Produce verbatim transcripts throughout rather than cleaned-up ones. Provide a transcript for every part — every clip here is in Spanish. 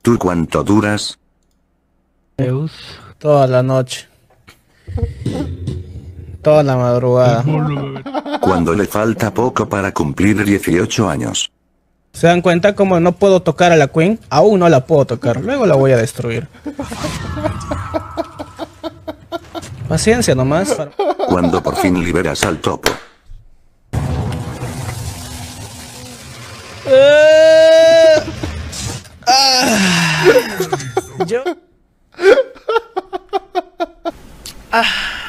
¿Tú cuánto duras? Toda la noche. Toda la madrugada. Cuando le falta poco para cumplir dieciocho años. ¿Se dan cuenta cómo no puedo tocar a la Queen? Aún no la puedo tocar, luego la voy a destruir. Paciencia nomás. Cuando por fin liberas al topo. Eh, ah, yo... Ah.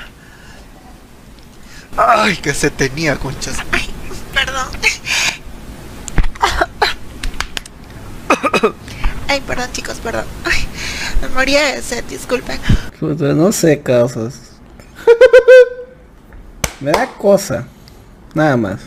Ay, que se tenía, conchas. Ay, perdón. Ay, perdón, chicos, perdón. Ay, me moría de sed, disculpen. Puta, no sé causas. Me da cosa. Nada más.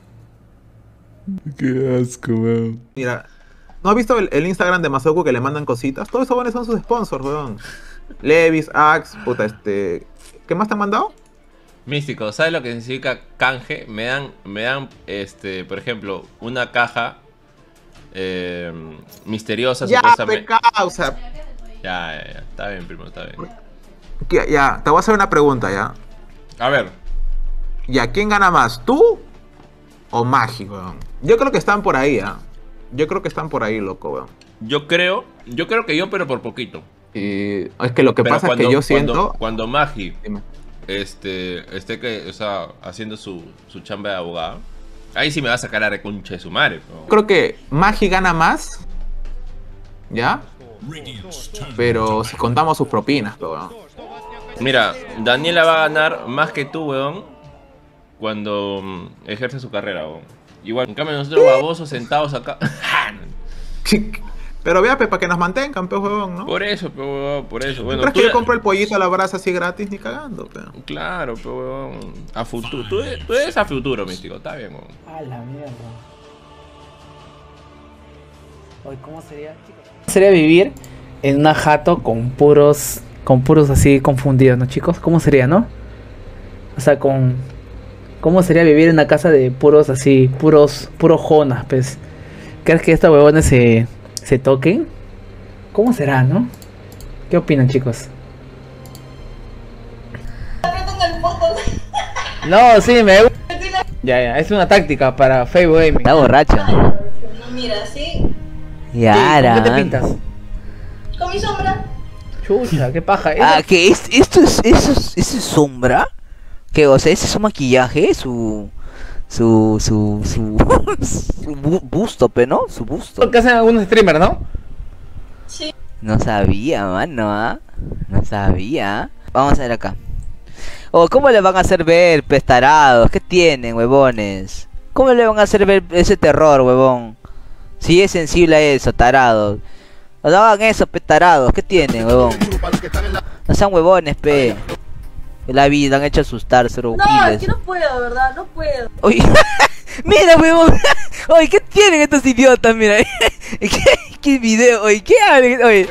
Qué asco, weón. Mira, ¿no has visto el, el Instagram de Masoku que le mandan cositas? Todos esos buenos son sus sponsors, weón. Levis, Axe, puta, este... ¿Qué más te han mandado? Místico, ¿sabes lo que significa canje? Me dan, me dan, este, por ejemplo, una caja eh, misteriosa, Ya, supuestamente. pe causa. Ya, ya, ya, está bien, primo, está bien. Ya, ya, te voy a hacer una pregunta, ya. A ver. Ya, ¿quién gana más? ¿Tú o Magi, weón? Yo creo que están por ahí, ¿ah? ¿eh? Yo creo que están por ahí, loco, weón. Yo creo, yo creo que yo, pero por poquito. Y es que lo que Pero pasa cuando, es que yo cuando, siento... Cuando Magi Dime. este, esté que, o sea, haciendo su, su chamba de abogado, ahí sí me va a sacar a reconcha de su madre. ¿No? Creo que Magi gana más, ¿ya? Pero si contamos sus propinas, weón. Mira, Daniela va a ganar más que tú, weón, cuando mm, ejerce su carrera, weón. Igual, en cambio nosotros babosos sentados acá. Pero vea, para que nos mantengan, pe, huevón, ¿no? Por eso, pe, huevón, por eso. Bueno, ¿Crees tú que ya... yo compro el pollito a la brasa así gratis ni cagando, pe? Claro, pe, huevón. A futuro. Tú, tú eres a futuro, místico. Está bien, huevón. A la mierda. Hoy, ¿cómo sería, chicos? ¿Cómo sería vivir en una jato con puros, con puros así confundidos, ¿no, chicos? ¿Cómo sería, no? O sea, con... ¿Cómo sería vivir en una casa de puros así, puros, puros jonas, pues? ¿Crees que estos huevones se... se toquen? ¿Cómo será, no? ¿Qué opinan, chicos? No, sí, me... Ya, ya, es una táctica para Facebook Gaming. Está borracha. Mira, ¿sí? Ya, ¿Con qué te pintas? Con mi sombra. Chucha, qué paja. Ah, ¿qué? ¿Es- ¿Esto es, eso es, eso es sombra? ¿Qué? O sea, ¿ese es su maquillaje? Su... Su... Su... Su... su bu- busto, pe, ¿no? Su busto. Lo que hacen algunos streamers, ¿no? Sí. No sabía, mano, ¿ah? No sabía. Vamos a ver acá. Oh, ¿cómo le van a hacer ver, pestarados? ¿Qué tienen, huevones? ¿Cómo le van a hacer ver ese terror, huevón? Si es sensible a eso, tarados. No hagan eso, pestarados. ¿Qué tienen, huevón? No sean huevones, pe. La vida han hecho asustar, cero No, giles. es que no puedo, ¿verdad? No puedo. Oye, mira, huevón. Oye, ¿qué tienen estos idiotas? Mira, ¿qué, qué video? Oye, ¿qué hablan? Oye,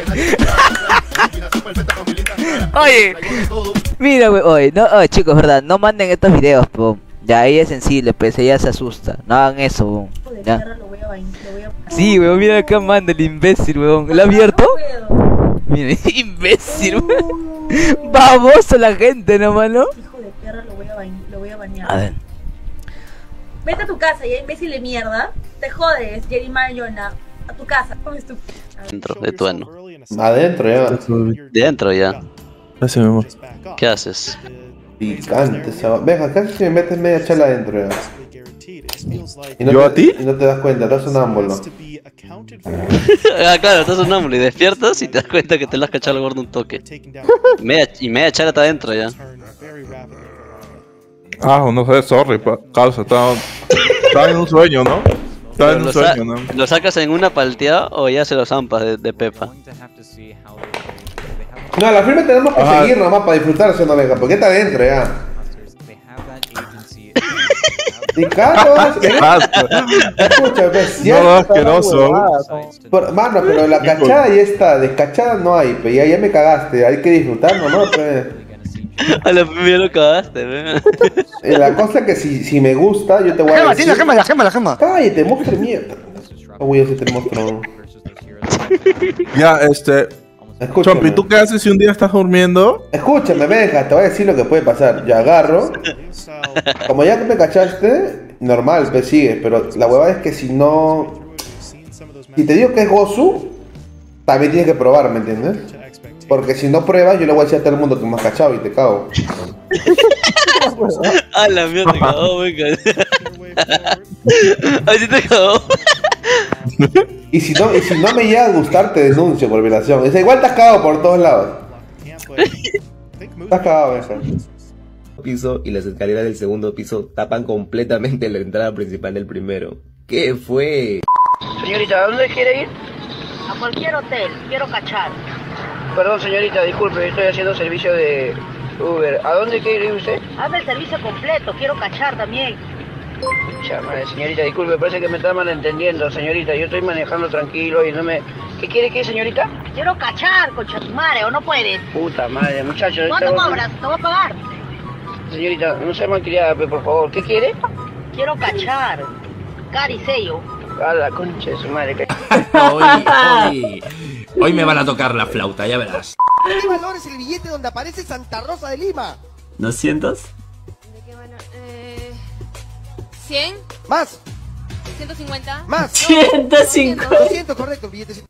oye, mira, wey, oye, no, oye, chicos, verdad, no manden estos videos, po. Ya, ella es sensible, pues ella se asusta. No hagan eso, weón. Ya. Lo voy a bañar, lo voy a... Sí, weón, mira acá manda el imbécil, weón. ¿Lo ha abierto? Mira, imbécil, weón. Baboso la gente, ¿no, mano? Hijo de perra, lo voy a bañar, lo voy a bañar. A ver. Vete a tu casa, ya, imbécil de mierda. Te jodes, Jerry Mayona. A tu casa, comes tu... Dentro de tu ano. Adentro ya. Dentro ya. Gracias, mi amor. ¿Qué haces? Picante esa. Venga, casi si me metes media chela adentro ya. Y no ¿Yo te- a ti? Y no te das cuenta, estás sonámbulo. Ah, claro, estás sonámbulo y despiertas y te das cuenta que te lo has cachado al gordo un toque. Y media, y media chala está adentro ya. Ah, no sé, sorry, pa. Causa, estaba, estaba en un sueño, ¿no? Estaba en un ¿Lo, sa- sueño, ¿no? ¿Lo sacas en una palteada o ya se lo zampas de, de pepa? No, a la firme tenemos que Ajá. seguir nomás para disfrutar, si no venga, porque está adentro ya. Y Carlos, ¡Qué asco! escucha, ves, No, no, asqueroso. Por- Mano, pero la cachada ya está, descachada no hay, pe, ya, ya me cagaste, hay que disfrutar nomás, pe. A la primera lo cagaste, ¿ve? Eh, La cosa es que si, si me gusta, yo te voy a Gema, decir... tiene la gema, la gema, la gema. Cállate, monstruo de mierda. No voy a hacerte monstruo. Ya, este. Escúchame. Chompi, ¿tú qué haces si un día estás durmiendo? Escúchame, me dejas, te voy a decir lo que puede pasar. Yo agarro, como ya que me cachaste, normal, pues sigues, pero la huevada es que si no... Si te digo que es Gozu, también tienes que probar, ¿me entiendes? Porque si no pruebas, yo le voy a decir a todo el mundo que me has cachado y te cago. Ah, la mierda, te cagó, venga. Ahí sí te cagó. Y si no, y si no me llega a gustar, te denuncio por violación. O sea, igual te has cagado por todos lados. Estás cagado, vieja. Piso y las escaleras del segundo piso tapan completamente la entrada principal del primero. ¿Qué fue? Señorita, ¿a dónde quiere ir? A cualquier hotel, quiero cachar. Perdón, señorita, disculpe, estoy haciendo servicio de Uber. ¿A dónde quiere ir usted? Hazme el servicio completo, quiero cachar también. Ya, madre, señorita, disculpe, parece que me está malentendiendo, señorita. Yo estoy manejando tranquilo y no me... ¿Qué quiere que, señorita? Quiero cachar, concha tu madre, ¿o no puedes? Puta madre, muchacho. ¿Cuánto esta- cobras? Te voy a pagar. Señorita, no sea malcriada, pe, por favor. ¿Qué quiere? Quiero cachar. Cari sello. A la concha de su madre. que- Hoy, hoy, hoy me van a tocar la flauta, ya verás. ¿Qué valor es el billete donde aparece Santa Rosa de Lima? ¿doscientos? ¿cien? Más. ¿ciento cincuenta? Más. ciento cincuenta. doscientos, correcto, el billete.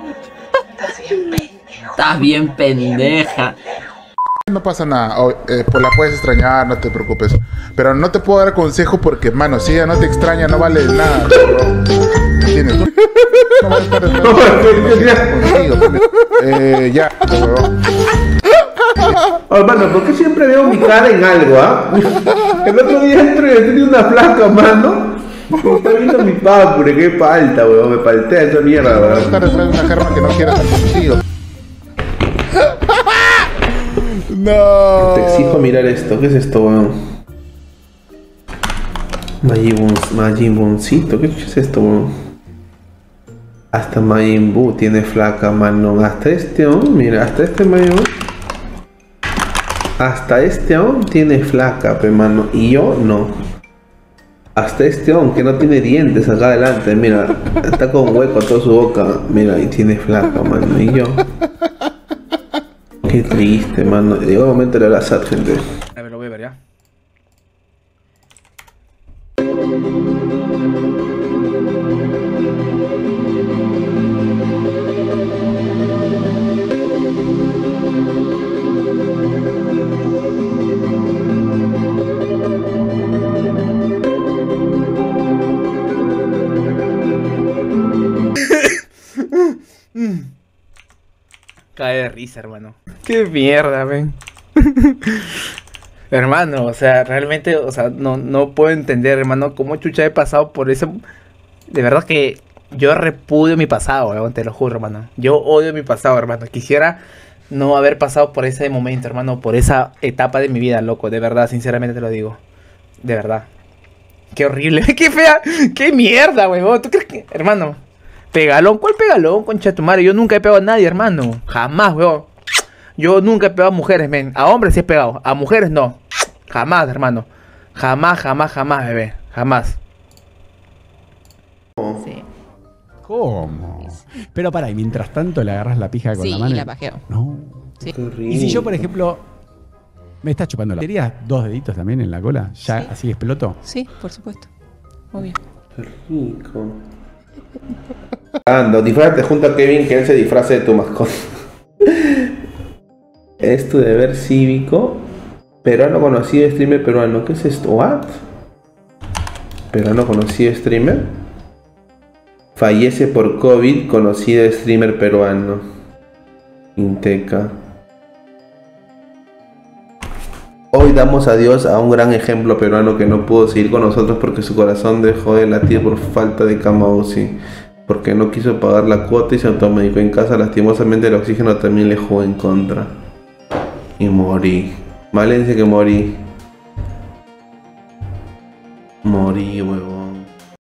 Estás bien pendeja. No pasa nada, o, eh, pues la puedes extrañar, no te preocupes. Pero no te puedo dar consejo porque, mano, si ella no te extraña, no vale nada, bro. ¿Entiendes? No vas a estar contigo, eh, ya, bro. Oh, hermano, ¿por qué siempre veo mi cara en algo, ah? El otro día entro y tenía una placa, mano. Me está viendo mi papure, qué falta, weón. Me paltea esa mierda, Vas a weón. estar detrás de una germa que no quiera estar contigo. No. Te exijo mirar esto. ¿Qué es esto, weón? Majin Buncito. ¿Qué es esto, weón? Hasta Majin Buu tiene flaca, mano. Hasta este, oh, mira, hasta este Majin Buu. Hasta este on tiene flaca, pe, mano. Y yo no. Hasta este on que no tiene dientes acá adelante. Mira, está con hueco toda su boca. Mira, y tiene flaca, mano. Y yo. Qué triste, mano. Llegó el momento de la S A T, gente. A ver, lo voy a ver ya. Cae de risa, hermano. Qué mierda, ven. Hermano, o sea, realmente, o sea, no, no puedo entender, hermano, cómo chucha he pasado por eso. De verdad que yo repudio mi pasado, weón, te lo juro, hermano. Yo odio mi pasado, hermano. Quisiera no haber pasado por ese momento, hermano, por esa etapa de mi vida, loco. De verdad, sinceramente te lo digo. De verdad. Qué horrible, qué fea, qué mierda, weón. ¿Tú crees que, hermano? Pegalón, ¿cuál pegalón, concha de tu madre? Yo nunca he pegado a nadie, hermano. Jamás, weón. Yo nunca he pegado a mujeres, men. A hombres sí he pegado. A mujeres no. Jamás, hermano. Jamás, jamás, jamás, bebé. Jamás. Sí. ¿Cómo? Pero para, y mientras tanto le agarras la pija con Sí, la mano. y la pajeo. No. Sí. Y si yo, por ejemplo, me estás chupando la... ¿Tenías dos deditos también en la cola? ¿Ya Sí. así exploto? Sí, por supuesto. Obvio. Qué rico. Ando, disfrazate junto a Kevin que él se disfrace de tu mascota. Es tu deber cívico. Peruano conocido streamer peruano. ¿Qué es esto? ¿What? Peruano conocido streamer. Fallece por COVID conocido streamer peruano. Inteca. Hoy damos adiós a un gran ejemplo peruano que no pudo seguir con nosotros porque su corazón dejó de latir por falta de cama U C I. Porque no quiso pagar la cuota y se automedicó en casa. Lastimosamente el oxígeno también le jugó en contra. Y morí. Vale, dice que morí. Morí, huevón.